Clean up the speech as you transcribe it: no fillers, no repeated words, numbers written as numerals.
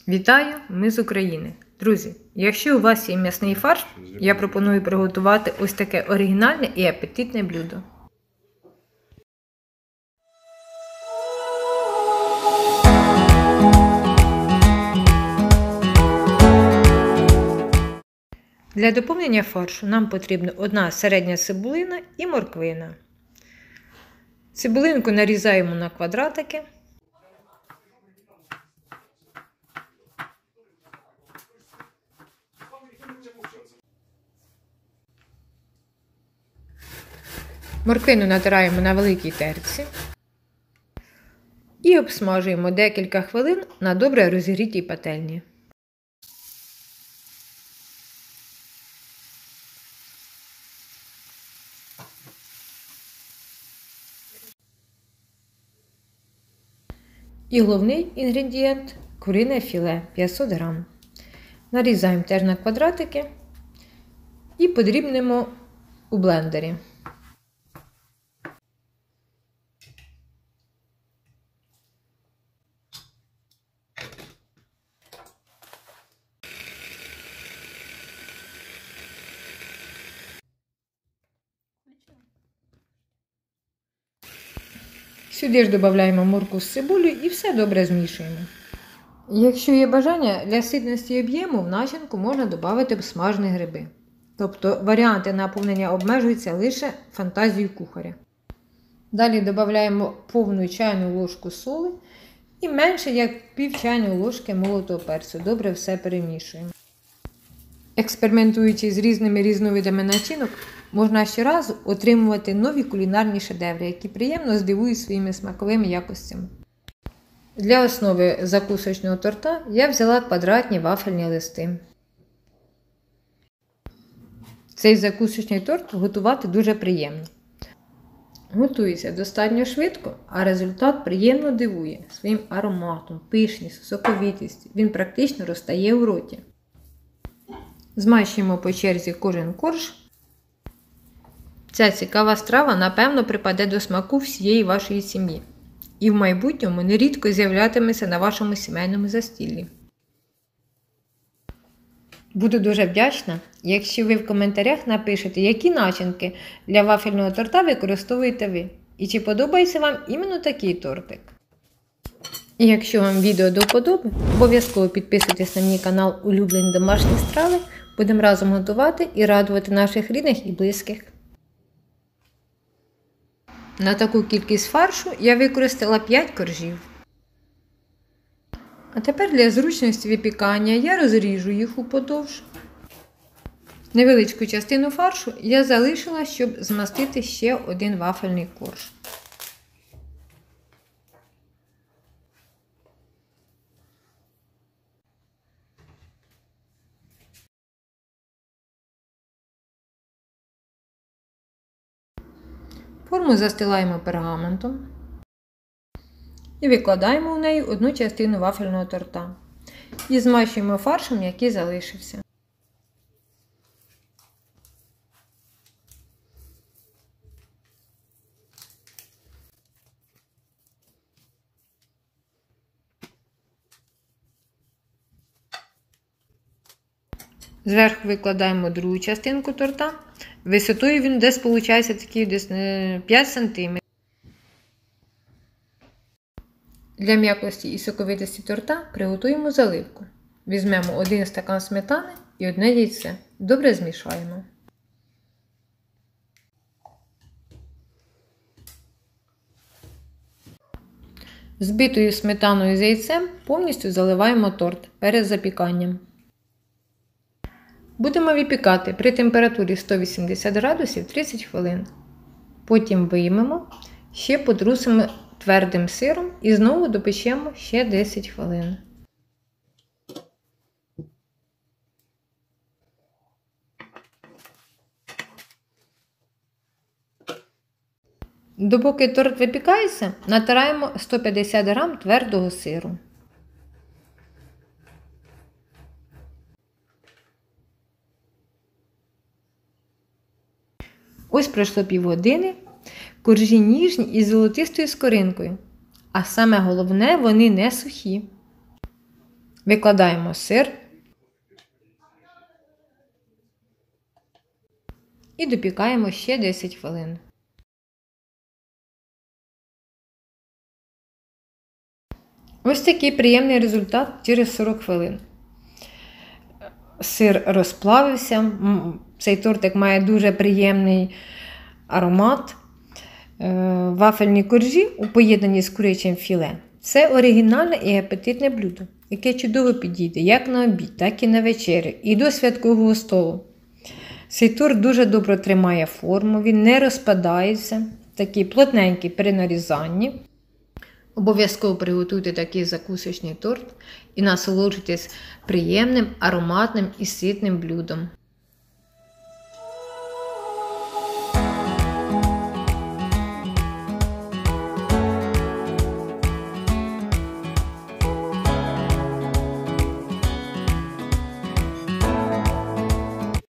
Вітаю! Ми з України! Друзі, якщо у вас є м'ясний фарш, я пропоную приготувати ось таке оригінальне і апетитне блюдо. Для доповнення фаршу нам потрібна одна середня цибулина і морквина. Цибулинку нарізаємо на квадратики. Морквину натираємо на великій терці і обсмажуємо декілька хвилин на добре розігрітій пательні. І головний інгредієнт – курине філе 500 г. Нарізаємо теж на квадратики і подрібнемо у блендері. Сюди ж додаємо моркву з цибулею і все добре змішуємо. Якщо є бажання, для ситності і об'єму в начинку можна додати смажені гриби. Тобто варіанти наповнення обмежуються лише фантазією кухаря. Далі додаємо повну чайну ложку солі і менше як пів чайної ложки молотого перцю. Добре все перемішуємо. Експериментуючи з різними різновидами начинок, можна щоразу отримувати нові кулінарні шедеври, які приємно здивують своїми смаковими якостями. Для основи закусочного торта я взяла квадратні вафельні листи. Цей закусочний торт готувати дуже приємно. Готується достатньо швидко, а результат приємно дивує своїм ароматом, пишністю, соковитістю. Він практично розтає у роті. Змащуємо по черзі кожен корж. Ця цікава страва, напевно, припаде до смаку всієї вашої сім'ї. І в майбутньому нерідко з'являтиметься на вашому сімейному застіллі. Буду дуже вдячна, якщо ви в коментарях напишете, які начинки для вафельного торта використовуєте ви. І чи подобається вам іменно такий тортик. І якщо вам відео до вподоби, обов'язково підписуйтесь на мій канал Улюблені домашні страви. Будемо разом готувати і радувати наших рідних і близьких. На таку кількість фаршу я використала 5 коржів. А тепер для зручності випікання я розріжу їх уподовж. Невеличку частину фаршу я залишила, щоб змастити ще один вафельний корж. Форму застилаємо пергаментом і викладаємо в неї одну частину вафельного торта. І змащуємо фаршем, який залишився. Зверху викладаємо другу частинку торта. Висотою він десь виходить такий 5 см. Для м'якості і соковитості торта приготуємо заливку. Візьмемо 1 стакан сметани і 1 яйце. Добре змішаємо. Збитою сметаною з яйцем повністю заливаємо торт перед запіканням. Будемо випікати при температурі 180 градусів 30 хвилин. Потім виймемо, ще потрусимо твердим сиром і знову допечемо ще 10 хвилин. Допоки торт випікається, натираємо 150 г твердого сиру. Ось пройшло півгодини, коржі ніжні і золотистою скоринкою. А саме головне, вони не сухі. Викладаємо сир і допікаємо ще 10 хвилин. Ось такий приємний результат через 40 хвилин. Сир розплавився, цей тортик має дуже приємний аромат. Вафельні коржі у поєднанні з курячим філе – це оригінальне і апетитне блюдо, яке чудово підійде як на обід, так і на вечерю, і до святкового столу. Цей торт дуже добре тримає форму, він не розпадається, такий плотненький при нарізанні. Обов'язково приготуйте такий закусочний торт і насолоджуйтесь приємним, ароматним і ситним блюдом.